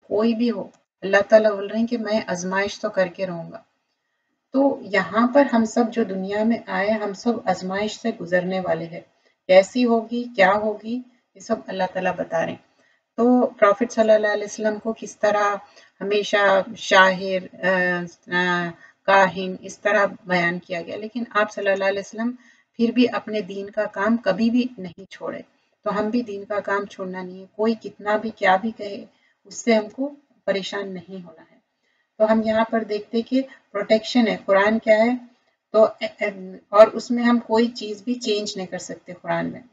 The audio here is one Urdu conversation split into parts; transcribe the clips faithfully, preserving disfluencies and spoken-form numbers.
کوئی بھی ہو، اللہ تعالیٰ بول رہے ہیں کہ میں آزمائش تو کر کے رہوں گا۔ تو یہاں پر ہم سب جو دنیا میں آئے، ہم سب آزمائش سے گزرنے والے ہیں، کیسی ہوگی کیا ہوگی یہ سب اللہ تعالیٰ بتا رہے ہیں۔ تو پروفٹ صلی اللہ علیہ وسلم کو کس طرح ہمیشہ شاعر، کاہن اس طرح بیان کیا گیا، لیکن آپ صلی اللہ علیہ وسلم پھر بھی اپنے دین کا کام کبھی بھی نہیں چھوڑے۔ تو ہم بھی دین کا کام چھوڑنا نہیں ہے، کوئی کتنا بھی کیا بھی کہے اس سے ہم کو پریشان نہیں ہونا ہے۔ تو ہم یہاں پر دیکھتے کہ پروٹیکشن ہے، قرآن کیا ہے تو، اور اس میں ہم کوئی چیز بھی چینج نہیں کر سکتے قرآن میں۔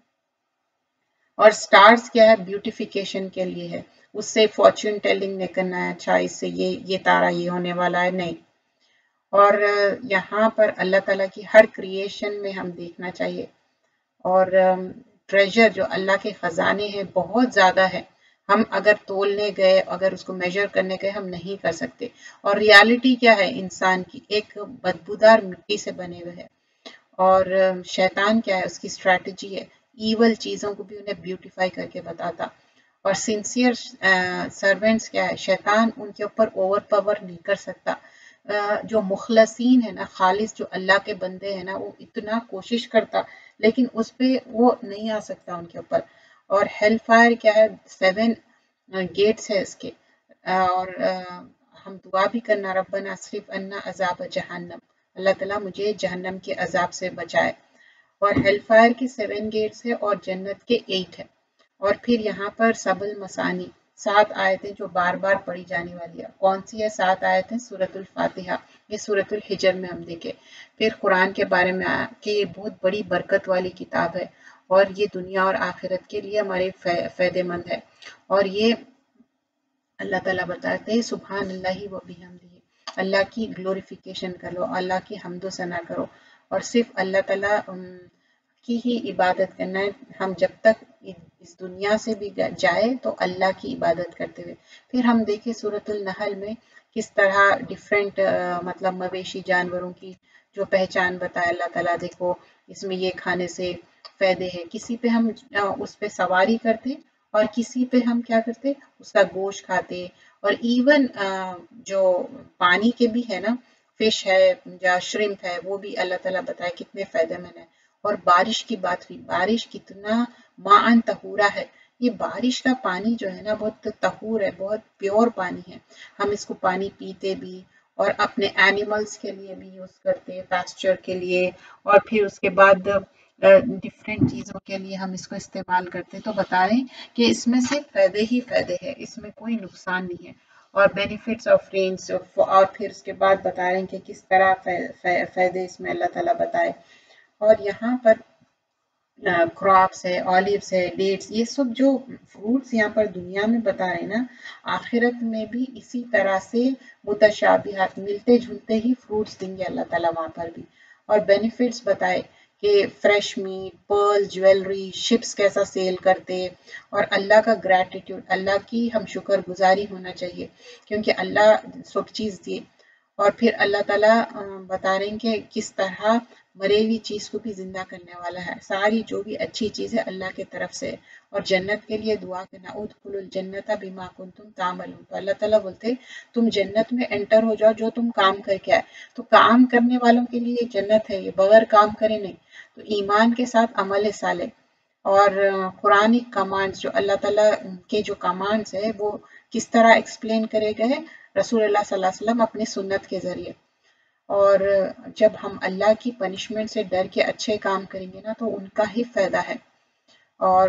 اور سٹارز کیا ہے، بیوٹیفیکیشن کے لیے ہے، اس سے فارچون ٹیلنگ نہیں کرنا ہے، اچھا اس سے یہ یہ تارا یہ ہونے والا ہے، نہیں۔ اور یہاں پر اللہ تعالیٰ کی ہر کریشن میں ہم دیکھنا چاہیے، اور ٹریجر جو اللہ کے خزانے ہیں بہت زیادہ ہے، ہم اگر تولنے گئے، اگر اس کو میجر کرنے گئے ہم نہیں کر سکتے۔ اور ریالٹی کیا ہے انسان کی، ایک بدبودار مٹی سے بنے ہوئے ہے، اور شیطان کیا ہے، اس کی اسٹریٹجی ہے ایول چیزوں کو بھی انہیں بیوٹیفائی کر کے بتاتا۔ اور سنسیئر سرونٹس کیا ہے، شیطان ان کے اوپر اوور پاور نہیں کر سکتا۔ جو مخلصین ہے نا، خالص جو اللہ کے بندے ہیں نا، وہ اتنا کوشش کرتا لیکن اس پہ وہ نہیں آ سکتا ان کے اوپر۔ اور ہیل فائر کیا ہے، سیون گیٹس ہے اس کے، اور ہم دعا بھی کرنا ربنا اصرف عنا عذاب جہنم، اللہ تعالیٰ مجھے جہنم کے عذاب سے بچائے۔ اور ہیل فائر کی سیون گیٹس ہے اور جنت کے ایٹ ہے۔ اور پھر یہاں پر سب المثانی سات آیتیں جو بار بار پڑھی جانے والی ہے، کون سی ہے سات آیتیں؟ سورۃ الفاتحہ، یہ سورۃ الحجر میں ہم دیکھیں۔ پھر قرآن کے بارے میں آیا کہ یہ بہت بڑی برکت والی کتاب ہے، اور یہ دنیا اور آخرت کے لیے ہمارے فائدے مند ہے۔ اور یہ اللہ تعالیٰ بتاتے ہیں سبحان اللہ و بحمدہ، اللہ کی گلوریفیکیشن کرو، اللہ کی حمد و ثنا کرو، اور صرف اللہ تعالیٰ کی ہی عبادت کرنا ہے۔ ہم جب تک اس دنیا سے بھی جائے تو اللہ کی عبادت کرتے ہوئے۔ پھر ہم دیکھیں سورۃ النحل میں کس طرح ڈیفرنٹ مطلب مویشی جانوروں کی جو پہچان بتائے اللہ تعالیٰ، دیکھو اس میں یہ کھانے سے فائدے ہیں، کسی پہ ہم اس پہ سواری کرتے اور کسی پہ ہم کیا کرتے، اس کا گوشت کھاتے۔ اور ایون جو پانی کے بھی ہے نا، فش ہے یا شرمپ ہے، وہ بھی اللہ تعالیٰ بتائے کتنے فائدے مند ہے۔ اور بارش کی بات ہوئی، بارش کتنا ماءً طہورا ہے، یہ بارش کا پانی جو ہے نا بہت طہور ہے، بہت پیور پانی ہے، ہم اس کو پانی پیتے بھی اور اپنے اینیملز کے لیے بھی یوز کرتے، پاسچر کے لیے، اور پھر اس کے بعد ڈفرینٹ چیزوں کے لیے ہم اس کو استعمال کرتے۔ تو بتا رہے ہیں کہ اس میں سے فائدے ہی فائدے ہیں، اس میں کوئی نقصان نہیں ہے۔ اور بینیفٹس آف رینس، اور پھر اس کے بعد بتا رہے ہیں کہ کس طرح فائدے اس میں اللہ تعالیٰ بتائے۔ اور یہاں پر کراپس ہے، آلیوز ہے، ڈیٹس، یہ سب جو فروٹس یہاں پر دنیا میں بتا رہے ہیں نا، آخرت میں بھی اسی طرح سے متشابہات ملتے جھلتے ہی فروٹس دیں گے اللہ تعالیٰ وہاں پر بھی۔ اور بینیفٹس بتائے کہ fresh meat, pearl, jewellery, ships کیسا سیل کرتے، اور اللہ کا گریٹیٹیوڈ، اللہ کی ہم شکر گزاری ہونا چاہیے کیونکہ اللہ سب چیز دیے۔ اور پھر اللہ تعالیٰ بتا رہے ہیں کہ کس طرح مرے ہوئی چیز کو بھی زندہ کرنے والا ہے، ساری جو بھی اچھی چیز ہے اللہ کے طرف سے۔ اور جنت کے لیے دعا کرنا، ادخلوا الجنۃ بما کنتم تعملون، تو اللہ تعالیٰ بولتے تم جنت میں انٹر ہو جاؤ جو تم کام کر کے آئے۔ تو کام کرنے والوں کے لیے جنت ہے، یہ بغیر کام کرے نہیں۔ تو ایمان کے ساتھ عمل صالح، اور قرآنی کمانڈز جو اللہ تعالیٰ کے جو کمانڈز ہے وہ کس طرح ایکسپلین کرے گئے رسول اللہ صلی اللہ علیہ وسلم اپنی سنت کے ذریعے۔ اور جب ہم اللہ کی پنشمنٹ سے ڈر کے اچھے کام کریں گے نا تو ان کا ہی فائدہ ہے، اور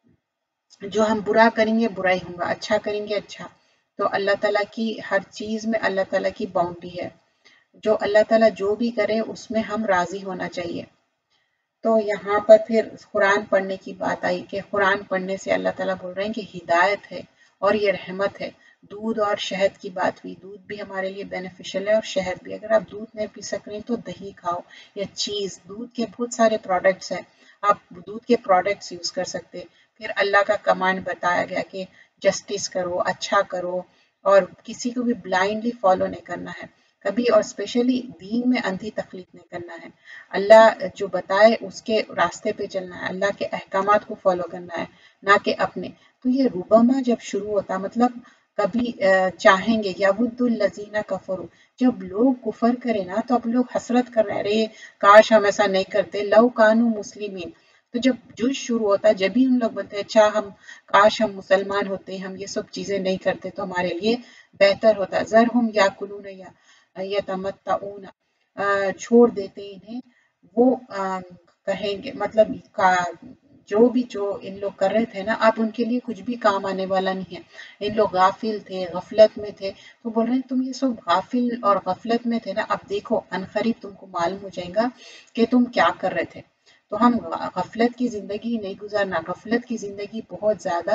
جو ہم برا کریں گے برا ہی ہوگا، اچھا کریں گے اچھا۔ تو اللہ تعالیٰ کی ہر چیز میں اللہ تعالیٰ کی باؤنڈری ہے، جو اللہ تعالیٰ جو بھی کرے اس میں ہم راضی ہونا چاہیے۔ تو یہاں پر پھر قرآن پڑھنے کی بات آئی کہ قرآن پڑھنے سے اللہ تعالیٰ بول رہے ہیں کہ ہدایت ہے اور یہ رحمت ہے۔ دودھ اور شہد کی بات ہوئی، دودھ بھی ہمارے لیے بینیفیشل ہے اور شہد بھی۔ اگر آپ دودھ نہیں پی سک رہے تو دہی کھاؤ یا چیز، دودھ کے بہت سارے پروڈکٹس ہیں، آپ دودھ کے پروڈکٹس یوز کر سکتے۔ پھر اللہ کا کمانڈ بتایا گیا کہ جسٹس کرو، اچھا کرو، اور کسی کو بھی بلائنڈلی فالو نہیں کرنا ہے کبھی، اور اسپیشلی دین میں اندھی تخلیق نہیں کرنا ہے۔ اللہ جو بتائے اس کے راستے پہ چلنا ہے، اللہ کے احکامات کو فالو کرنا ہے، نہ کہ اپنے۔ تو یہ ربما جب شروع ہوتا، مطلب کبھی چاہیں گے یود الذین کفروا، جب لوگ کفر کرے نا تو اب لوگ حسرت کر رہے رہے کاش ہم ایسا نہیں کرتے، لو کانوا مسلمین، تو جب جز شروع ہوتا جب ہی ہم لوگ بولتے ہیں اچھا ہم کاش ہم مسلمان ہوتے، ہم یہ سب چیزیں نہیں کرتے تو ہمارے لیے بہتر ہوتا، ذرہم یاکلون یتمتعون، چھوڑ دیتے انہیں وہ کہیں گے، مطلب جو بھی جو ان لوگ کر رہے تھے نا اب ان کے لیے کچھ بھی کام آنے والا نہیں ہے، ان لوگ غافل تھے، غفلت میں تھے، تو بول رہے ہیں تم یہ سب غافل اور غفلت میں تھے نا، اب دیکھو عنقریب تم کو معلوم ہو جائے گا کہ تم کیا کر رہے تھے، تو ہم غفلت کی زندگی نہیں گزارنا، غفلت کی زندگی بہت زیادہ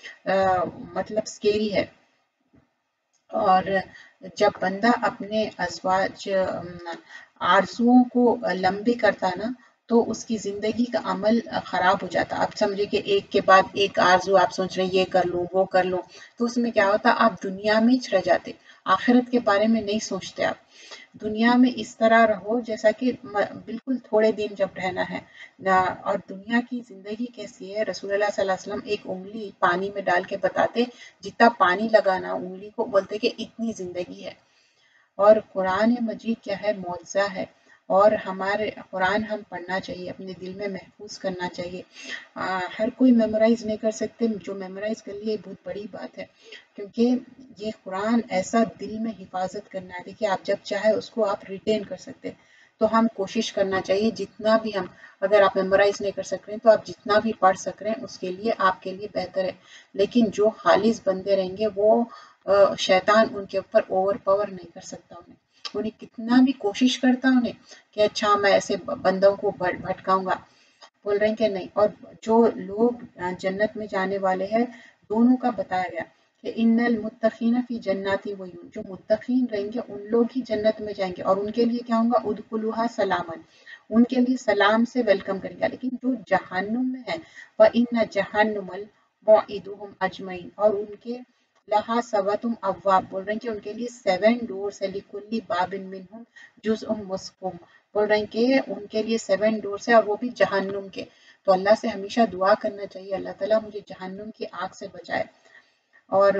مطلب سکیری ہے، اور جب بندہ اپنے ازواج آرزوؤں کو لمبی کرتا نا تو اس کی زندگی کا عمل خراب ہو جاتا، آپ سمجھے کہ ایک کے بعد ایک آرزو آپ سوچ رہے ہیں یہ کر لوں وہ کر لوں، تو اس میں کیا ہوتا آپ دنیا میں ہی رہ جاتے، آخرت کے بارے میں نہیں سوچتے، آپ دنیا میں اس طرح رہو جیسا کہ بالکل تھوڑے دن جب رہنا ہے، اور دنیا کی زندگی کیسی ہے، رسول اللہ صلی اللہ علیہ وسلم ایک انگلی پانی میں ڈال کے بتاتے، جتنا پانی لگانا انگلی کو بولتے کہ اتنی زندگی ہے، اور قرآن مجید کیا ہے، معجزہ ہے، اور ہمارے قرآن ہم پڑھنا چاہیے، اپنے دل میں محفوظ کرنا چاہیے، ہر کوئی میمورائز نہیں کر سکتے، جو میمورائز کر لیے بہت بڑی بات ہے، کیونکہ یہ قرآن ایسا دل میں حفاظت کرنا ہے، دیکھیے آپ جب چاہے اس کو آپ ریٹین کر سکتے، تو ہم کوشش کرنا چاہیے جتنا بھی ہم، اگر آپ میمورائز نہیں کر سک رہے ہیں تو آپ جتنا بھی پڑھ سک رہے ہیں اس کے لیے آپ کے لیے بہتر ہے، لیکن جو خالص بندے رہیں گے وہ شیطان ان کے اوپر اوور پاور نہیں کر سکتا، انہیں انہیں کتنا بھی کوشش کرتا انہیں کہ اچھا میں ایسے بندوں کو بھٹکاؤں گا، بول رہے ہیں کہ نہیں، اور جو لوگ جنت میں جانے والے ہیں دونوں کا بتایا گیا کہ ان المتقین فی جنات وعیون، جو متقین رہیں گے ان لوگ ہی جنت میں جائیں گے، اور ان کے لیے کیا ہوگا ادخلوها سلاما، ان کے لیے سلام سے ویلکم کریں گا، لیکن جو جہنم میں ہے وَإِنَّ جَهَنَّمَ الْمَوْعِدُهُمْ أَجْمَعِينَ، اور ان کے لہا سبتم ابواب، بول رہے ہیں کہ ان کے لیے سیون ڈورز ہے، لِكُلِّ بَابٍ مِّنْهُمْ جُزْءٌ مَّسْقُوم، بول رہے ہیں کہ ان کے لیے سیون ڈورز ہے اور وہ بھی جہنم کے، تو اللہ سے ہمیشہ دعا کرنا چاہیے اللہ تعالیٰ مجھے جہنم کی آگ سے بچائے، اور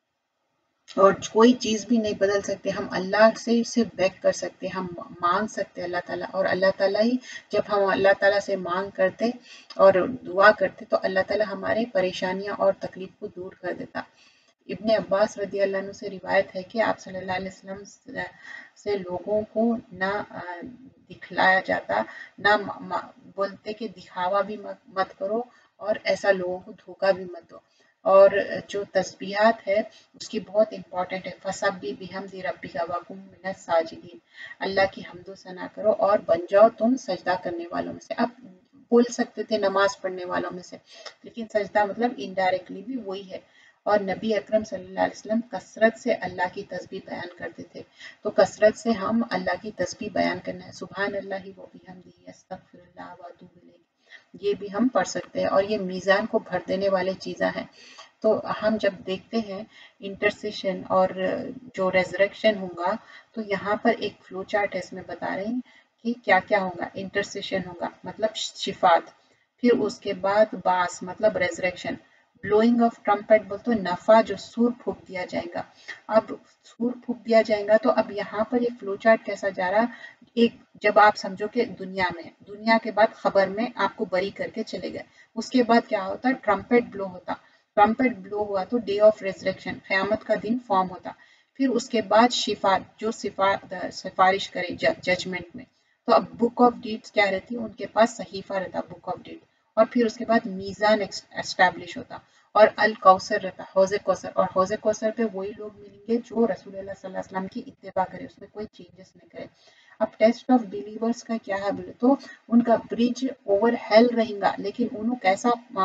اور کوئی چیز بھی نہیں بدل سکتے، ہم اللہ سے صرف بیگ کر سکتے، ہم مانگ سکتے اللہ تعالیٰ، اور اللہ تعالیٰ ہی جب ہم اللہ تعالیٰ سے مانگ کرتے اور دعا کرتے تو اللہ تعالیٰ ہمارے پریشانیاں اور تکلیف کو دور کر دیتا۔ ابن عباس رضی اللہ عنہ سے روایت ہے کہ آپ صلی اللہ علیہ وسلم سے لوگوں کو نہ دکھلایا جاتا، نہ بولتے کہ دکھاوا بھی مت کرو اور ایسا لوگوں کو دھوکہ بھی مت دو، اور جو تسبیحات ہے اس کی بہت امپورٹنٹ ہے، فَسَبِّحْ بِحَمْدِ رَبِّكَ وَكُن مِّنَ السَّاجِدِينَ، اللہ کی حمد و ثنا کرو اور بن جاؤ تم سجدہ کرنے والوں میں سے، اب بول سکتے تھے نماز پڑھنے والوں میں سے، لیکن سجدہ مطلب انڈائریکٹلی بھی وہی ہے، اور نبی اکرم صلی اللہ علیہ وسلم کثرت سے اللہ کی تسبیح بیان کرتے تھے، تو کثرت سے ہم اللہ کی تسبیح بیان کرنا ہے، سبحان اللہ و بحمدہ استغفر اللہ واتوب الیہ، یہ بھی ہم پڑھ سکتے ہیں، اور یہ میزان کو بھر دینے والے چیزیں ہیں، تو ہم جب دیکھتے ہیں انٹرسیشن اور جو ریزریکشن ہوگا تو یہاں پر ایک فلو چارٹ ہے، اس میں بتا رہے ہیں کہ کیا کیا ہوگا، انٹرسیشن ہوگا مطلب شفاعت، پھر اس کے بعد باس مطلب ریزریکشن، بلوئنگ آف ٹرمپٹ بول تو نفع جو سور پھونک دیا جائے گا، اب سور پھونک دیا جائے گا تو اب یہاں پر ایک فلو چارٹ کیسا جا رہا، ایک جب آپ سمجھو کہ دنیا میں دنیا کے بعد خبر میں آپ کو بری کر کے چلے گئے، اس کے بعد کیا ہوتا ٹرمپٹ بلو ہوتا، ٹرمپٹ بلو ہوا تو ڈے آف ریزریکشن قیامت کا دن فارم ہوتا، پھر اس کے بعد شفاعت جو سفارش کرے ججمنٹ میں، تو اب بک آف ڈیڈز کیا رہتی ان کے پاس صحیفہ رہتا بک آف ڈیڈ، اور پھر اس کے بعد میزان اسٹیبلش ہوتا، اور الکوثر رہتا حوض کوثر، اور حوض کوثر پہ وہی لوگ ملیں گے جو رسول اللہ صلی اللہ علیہ وسلم کی اتباع کرے، اس میں کوئی چینجز نہیں کرے۔ اب ٹیسٹ آف بلیورز کا کیا ہے بولے تو ان کا برج اوور ہیل رہیں گا، لیکن انہوں کیسا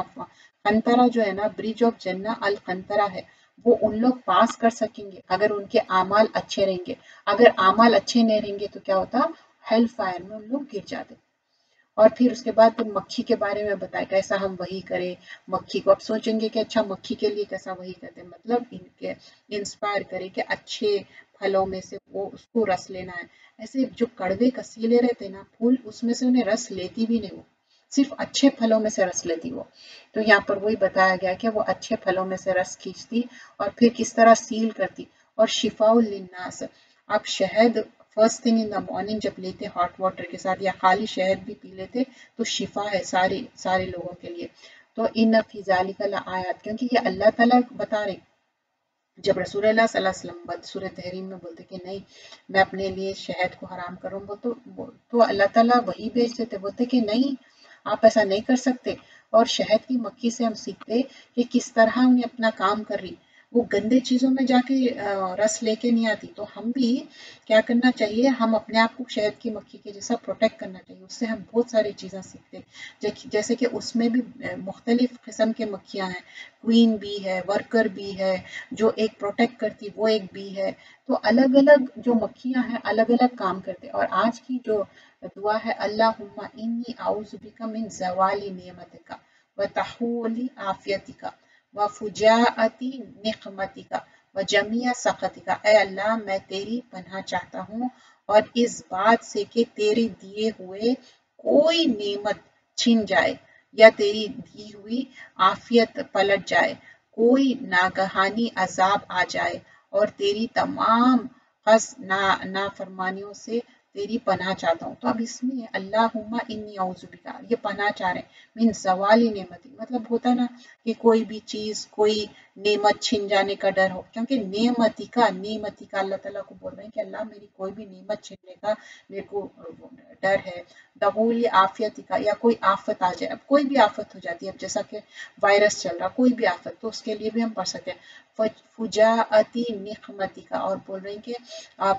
قنطرہ جو ہے نا برج آف جنہ القنطرہ ہے، وہ ان لوگ پاس کر سکیں گے اگر ان کے اعمال اچھے رہیں گے، اگر اعمال اچھے نہیں رہیں گے تو کیا ہوتا ہیل فائر میں ان لوگ گر جاتے۔ اور پھر اس کے بعد مکھی کے بارے میں بتایا کیسا ہم وہی کریں مکھی کو، اب سوچیں گے کہ اچھا مکھی کے لیے کیسا وہی کرتے ہیں، مطلب ان کے انسپائر کرے کہ اچھے پھلوں میں سے وہ اس کو رس لینا ہے، ایسے جو کڑوے کسیلے رہتے نا پھول اس میں سے انہیں رس لیتی بھی نہیں وہ، صرف اچھے پھلوں میں سے رس لیتی وہ. تو یہاں پر وہی بتایا گیا کہ وہ اچھے پھلوں میں سے رس کھینچتی اور پھر کس طرح سیل کرتی. اور شفاء للناس، آپ شہد first thing in the morning جب لیتے ہاٹ واٹر کے ساتھ یا خالی شہد بھی پی لیتے تو شفا ہے سارے سارے لوگوں کے لیے. تو ان فی ذالک لآیات، کیونکہ یہ اللہ تعالیٰ بتا رہے. جب رسول اللہ صلی اللہ علیہ وسلم بدسورۃ تحریم میں بولتے کہ نہیں میں اپنے لیے شہد کو حرام کروں گا تو تو اللہ تعالیٰ وہی بھیج دیتے، بولتے کہ نہیں آپ ایسا نہیں کر سکتے. اور شہد کی مکھی سے ہم سیکھتے کہ کس طرح انہیں اپنا کام کر رہی، وہ گندے چیزوں میں جا کے رس لے کے نہیں آتی. تو ہم بھی کیا کرنا چاہیے، ہم اپنے آپ کو شہد کی مکھی کے جیسا پروٹیکٹ کرنا چاہیے. اس سے ہم بہت ساری چیزیں سیکھتے، جیسے کہ اس میں بھی مختلف قسم کے مکھیاں ہیں، کوئین بھی ہے، ورکر بھی ہے، جو ایک پروٹیکٹ کرتی وہ ایک بھی ہے. تو الگ الگ جو مکھیاں ہیں الگ الگ کام کرتے. اور آج کی جو دعا ہے اللہم انی اعوذ بک من زوال نعمتک وتحول عافیتک وفجاءۃ نقمتک وجمیع سخطک، اے اللہ میں تیری پناہ چاہتا ہوں اور اس بات سے کہ تیرے دیے ہوئے کوئی نعمت چھن جائے یا تیری دی ہوئی عافیت پلٹ جائے، کوئی ناگہانی عذاب آ جائے اور تیری تمام قصد نافرمانیوں سے تیری پناہ چاہتا ہوں. تو اب اس میں اللہم انی اعوذ بک، یہ پناہ چاہ رہے ہیں من زوال نعمتی، مطلب ہوتا نا کہ کوئی بھی چیز کوئی نعمت چھن جانے کا ڈر ہو، کیونکہ نعمتی کا نعمتی کا اللہ تعالیٰ کو بول رہے ہیں کہ اللہ میری کوئی بھی نعمت چھننے کا میرے کو ڈر ہے. دغول عافیت کا، یا کوئی آفت آ جائے، اب کوئی بھی آفت ہو جاتی ہے، اب جیسا کہ وائرس چل رہا کوئی بھی آفت، تو اس کے لیے بھی ہم پڑھ سکتے ہیں فجاءۃ نقمتی کا. اور بول رہے ہیں کہ آپ